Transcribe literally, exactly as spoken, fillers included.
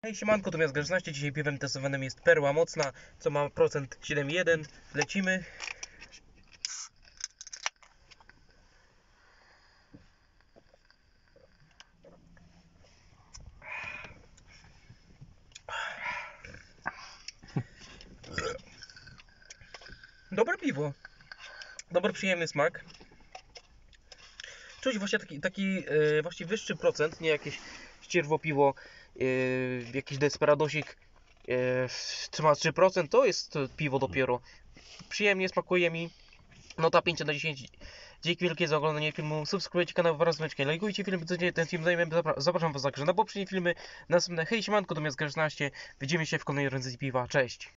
Hej siemanko, tu Miast szesnaście. Dzisiaj piwem testowanym jest Perła Mocna, co ma procent siedem przecinek jeden. Lecimy. Dobre piwo. Dobry, przyjemny smak. Czuć właśnie taki, taki yy, właśnie wyższy procent, nie jakieś ścierwopiwo, yy, jakiś desperadosik yy, trzyma trzy procent, to jest piwo dopiero. Przyjemnie smakuje mi. Nota pięć na dziesięć. Dzięki wielkie za oglądanie filmu. Subskrybujcie kanał wraz z dzwoneczkiem. Lajkujcie film, co ten film zajmę. Zapraszam was także na poprzednie filmy. Następne hej siemanko, do Miast szesnaście. Widzimy się w kolejnej recenzji piwa. Cześć!